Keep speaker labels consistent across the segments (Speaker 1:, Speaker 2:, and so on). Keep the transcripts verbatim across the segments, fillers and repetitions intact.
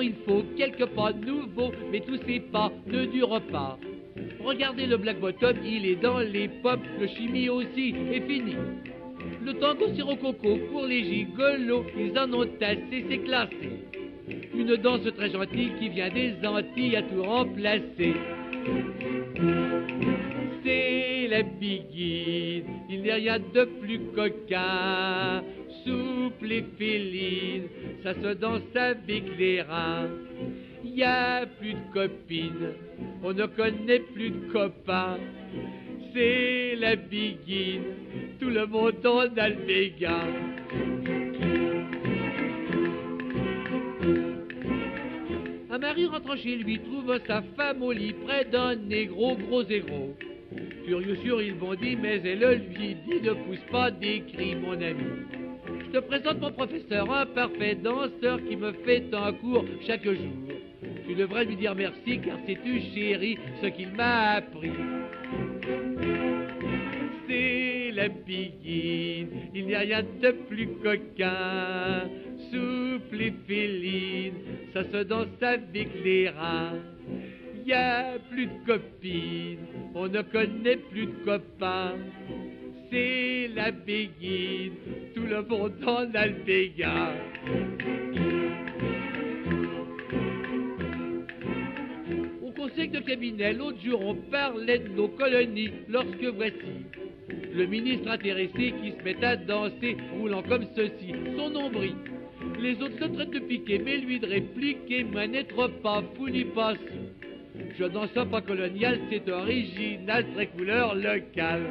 Speaker 1: il faut quelques pas nouveaux, mais tous ces pas ne durent pas. Regardez le Black Bottom, il est dans les pommes, le chimie aussi est fini. Le tango sirococo pour les gigolos, ils en ont assez, c'est classé. Une danse très gentille qui vient des Antilles à tout remplacer. C'est la biguine, il n'y a rien de plus coquin. Souple et féline, ça se danse avec les reins. Y a plus de copines, on ne connaît plus de copains. C'est la biguine, tout le monde en a le béguin. Un mari rentrant chez lui trouve sa femme au lit près d'un négro gros et gros. Furieux sûr, il bondit, mais elle lui dit: ne pousse pas des cris, mon ami. Je te présente mon professeur, un parfait danseur qui me fait un cours chaque jour. Tu devrais lui dire merci, car sais-tu, chérie, ce qu'il m'a appris. C'est la biguine, il n'y a rien de plus coquin. Souple et féline, ça se danse avec les reins. Y a plus de copines, on ne connaît plus de copains. C'est la biguine, tout le monde en a le béguin. Au conseil de cabinet, l'autre jour, on parlait de nos colonies, lorsque voici le ministre intéressé qui se met à danser, roulant comme ceci, son nombril. Les autres se traitent de piquer, mais lui de répliquer: mais n'être pas fou ni pas sous. Je danse pas colonial, c'est original, très couleur locale.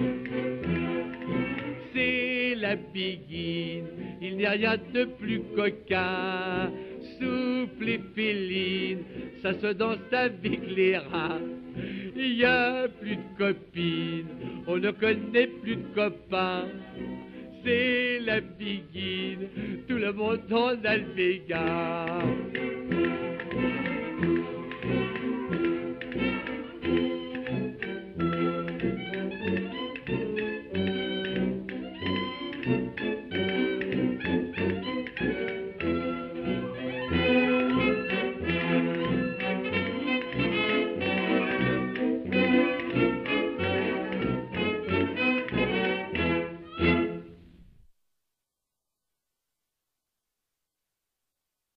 Speaker 1: C'est la biguine, il n'y a rien de plus coquin. Souple et féline, ça se danse avec les reins. Il y a plus de copines, on ne connaît plus de copains. C'est la biguine, tout le monde en a le béguin.